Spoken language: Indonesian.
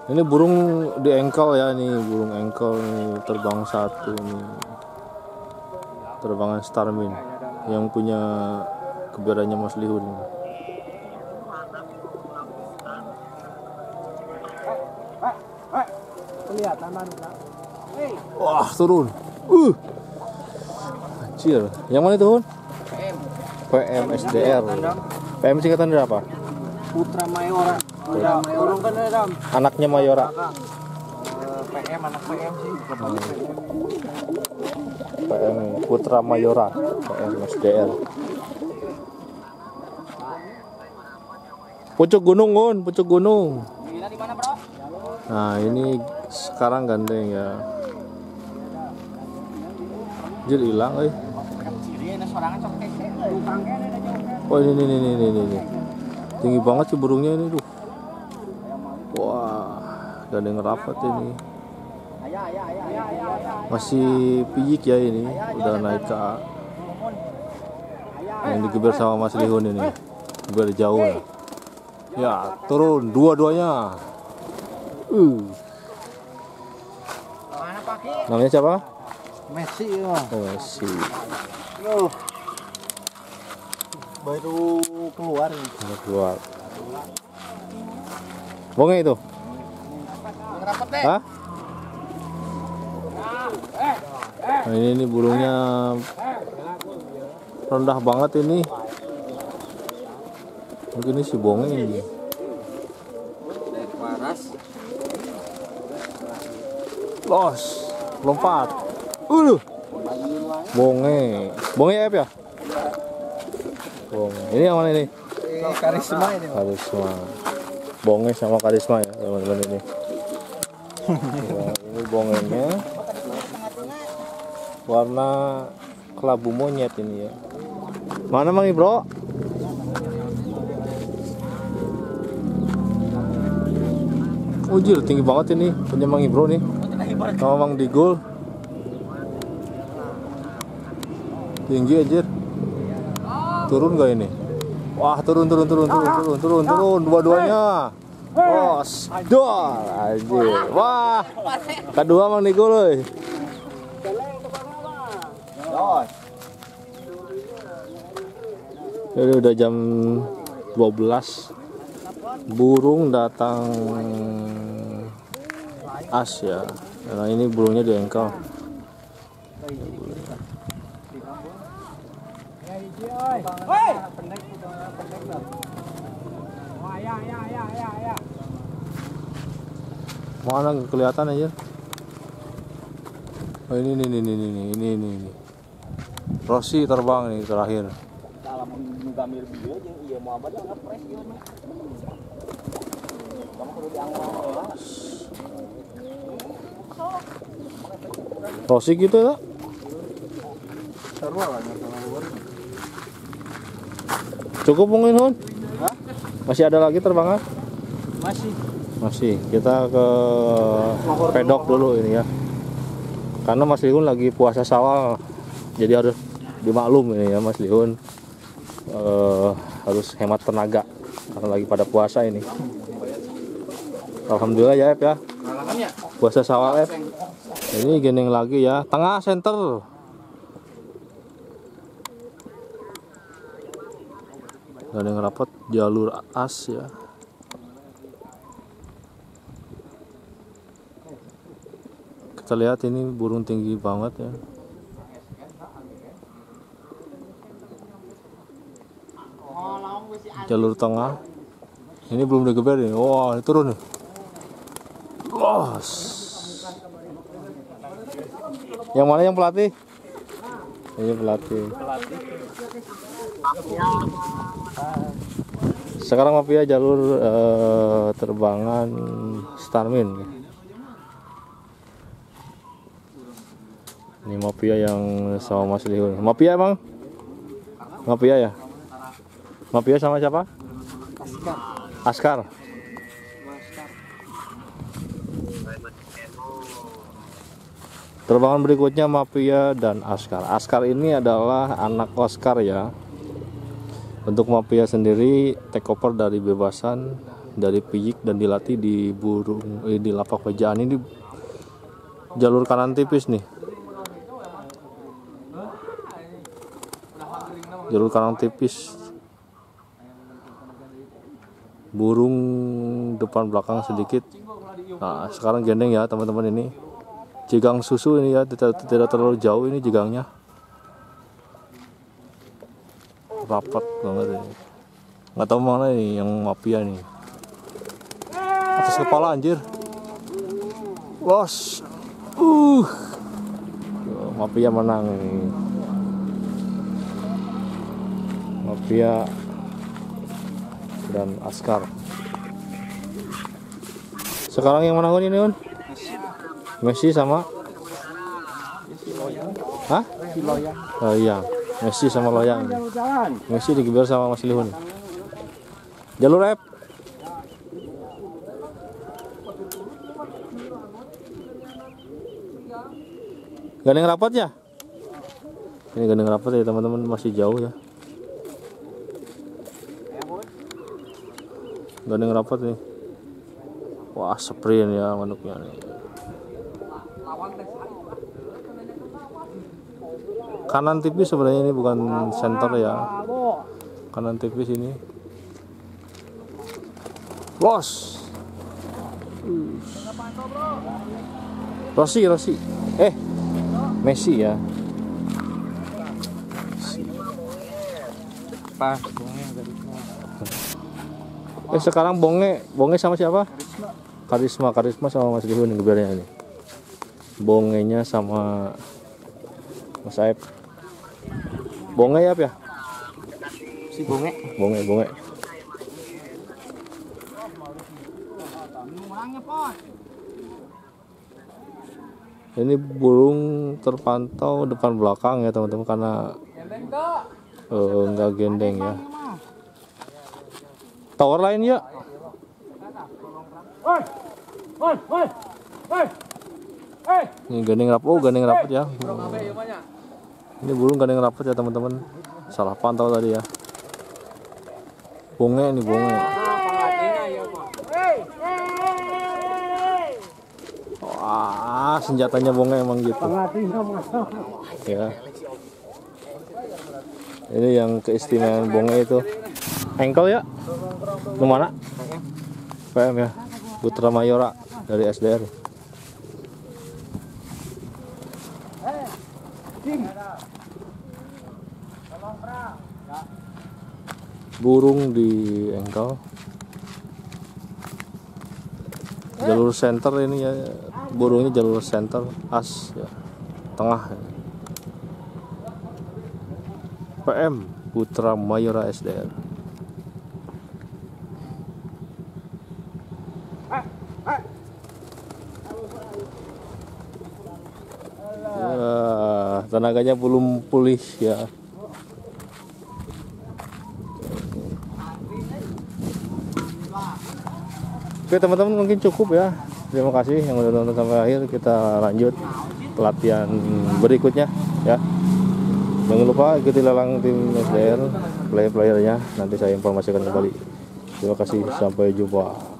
Ini burung di engkel ya, nih burung engkel nih, terbang satu nih. Terbangan Starmin yang punya kebiarannya Mas Lihun. Wah, turun. Anjir. Yang mana itu, Hun? PM SDR. PM singkatan dari apa? Putra Mayora. Burung kan Dam. Anaknya Mayora. PM anak PM sih. PM Putra Mayora. PM SDR. Pucuk gunung, Hun, pucuk gunung. Gila di mana, Bro? Nah, ini sekarang gandeng ya. Anjir, hilang euy. Oh, ini. Tinggi banget sih burungnya ini, tuh. Wah, gandeng rapat ini. Masih piyik ya ini, udah naik ke A. Yang digeber sama Mas Lihun ini. Geber jauh ya. Ya, turun dua-duanya. Namanya siapa? Messi ya. Oh, Messi. Baru keluar nih. Keluar. Bonge itu? Hah? Nah, ini burungnya rendah banget ini. Mungkin ini si bonge ini. Los, lompat. Bonge F ya? Bonge. Ini yang mana ini? Karisma ini. Karisma. Bonge sama karisma ya, teman-teman ini. Nah, ini bongenya. Warna kelabu monyet ini ya. Mana Mang Bro? Ujir, tinggi banget ini punya Mang Ibro nih. Sama Mang Digul. Tinggi anjir. Turun gak ini? Wah, turun dua-duanya. Bos, dor anjir. Wah. Kedua Mang Digul euy. Jadi udah jam 12. Burung datang as ya. Nah, ini burungnya di engkel. Mana kelihatan aja. Oh, ini. Rossi terbang nih terakhir. Rossi gitu ya? Cukup mungkin, Hun? Masih ada lagi terbangan? Masih. Kita ke pedok dulu ini ya. Karena Mas Lihun lagi puasa Syawal. Jadi harus dimaklum ini ya, Mas Lihun harus hemat tenaga karena lagi pada puasa ini. Alhamdulillah ya, Ep ya. Puasa Syawal, Ep. Ini gendeng lagi ya, tengah center. Gandeng rapat jalur as ya. Kita lihat ini burung tinggi banget ya. Jalur tengah. Ini belum digeber nih. Wah, ini turun nih. Los. Yang mana yang pelatih? Ini pelatih. Sekarang mafia jalur terbangan Starmin. Ini mafia yang sama Mas Lihun. Mafia emang? Mafia ya? Mafia sama siapa? Askar. Terbangan berikutnya Mafia dan Askar. Askar ini adalah anak Oscar ya. Untuk Mafia sendiri take over dari Bebasan dari piyik dan dilatih di di lapak pejaan ini jalur kanan tipis nih. Jalur kanan tipis. Burung depan belakang sedikit. Nah, sekarang gendeng ya teman-teman ini. Jegang susu ini ya, tidak terlalu jauh ini jegangnya. Rapat banget ini. Nggak tahu mana nih yang mafia nih. Atas kepala anjir. Los. Mafia menang nih. Mafia dan Askar. Sekarang yang mana ini, Un? Messi sama? Hah? Oh iya, Messi sama Loyang. Messi digeber sama Mas Lihun. Jalur F. Gandeng rapat ya? Ini gandeng rapat ya teman-teman, masih jauh ya. Gandeng rapat nih. Wah, sprint ya manuknya nih. Kanan tipis sebenarnya, ini bukan center ya. Kanan tipis ini. Los. Rossi. Messi ya. Pas. Sekarang Bonge sama siapa? Karisma sama Mas Lihun gebernya ini. Bongenya sama Mas Aep. Bonge ya, ya? Si Bonge. Bonge. Ini burung terpantau depan belakang ya teman-teman, karena nggak gendeng ya. Tower lain ya. Ini gandeng rapat ya. Ini burung gandeng rapat ya teman-teman. Salah pantau tadi ya. Bonge. Wah, senjatanya Bonge emang gitu. Ya. Ini yang keistimewaan Bonge itu. Engkel ya. Lu mana? PM ya. Putra Mayora dari SDR. Burung di engkel. Jalur center ini ya. Burungnya jalur center as ya. Tengah. PM Putra Mayora SDR. Tenaganya belum pulih ya. Oke teman-teman, mungkin cukup ya. Terima kasih yang udah nonton sampai akhir. Kita lanjut ke latihan berikutnya ya. Jangan lupa ikuti lelang tim SDR, player-playernya. Nanti saya informasikan kembali. Terima kasih, sampai jumpa.